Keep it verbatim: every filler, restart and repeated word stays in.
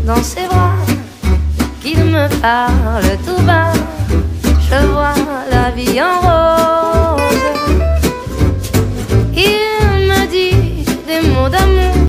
dans ses bras, qu'il me parle tout bas.